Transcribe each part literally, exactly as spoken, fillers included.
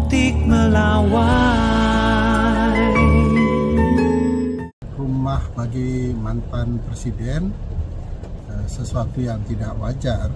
optik melawai. Rumah bagi mantan presiden sesuatu yang tidak wajar.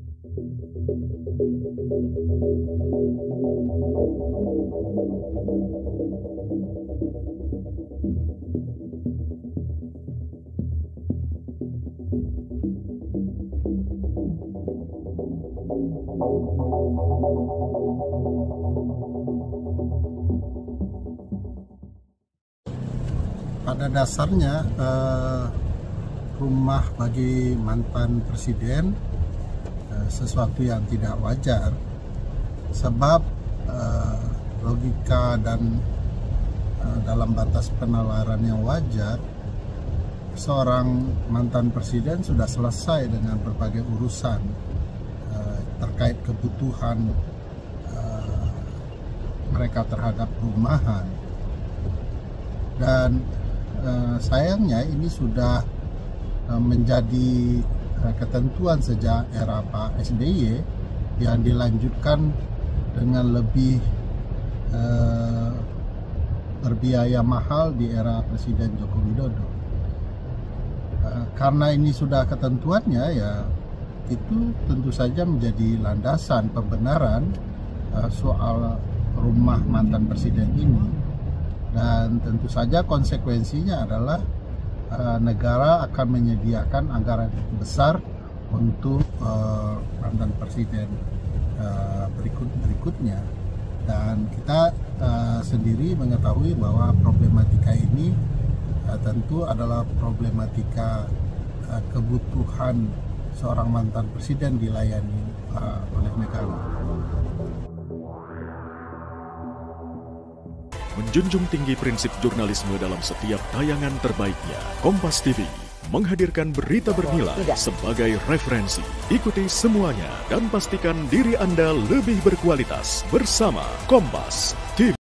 Pada dasarnya eh, rumah bagi mantan presiden eh, sesuatu yang tidak wajar, sebab eh, logika dan eh, dalam batas penalaran yang wajar, seorang mantan presiden sudah selesai dengan berbagai urusan eh, terkait kebutuhan eh, mereka terhadap perumahan. Dan eh, sayangnya ini sudah eh, menjadi eh, ketentuan sejak era Pak S B Y yang dilanjutkan dengan lebih eh, berbiaya mahal di era Presiden Joko Widodo. Eh, karena ini sudah ketentuannya, ya itu tentu saja menjadi landasan pembenaran eh, soal rumah mantan presiden ini. Dan tentu saja konsekuensinya adalah uh, negara akan menyediakan anggaran besar untuk uh, mantan presiden uh, berikut berikutnya. Dan kita uh, sendiri mengetahui bahwa problematika ini uh, tentu adalah problematika uh, kebutuhan seorang mantan presiden dilayani uh, oleh negara. Menjunjung tinggi prinsip jurnalisme dalam setiap tayangan terbaiknya, Kompas T V menghadirkan berita bernilai sebagai referensi. Ikuti semuanya dan pastikan diri Anda lebih berkualitas bersama Kompas T V.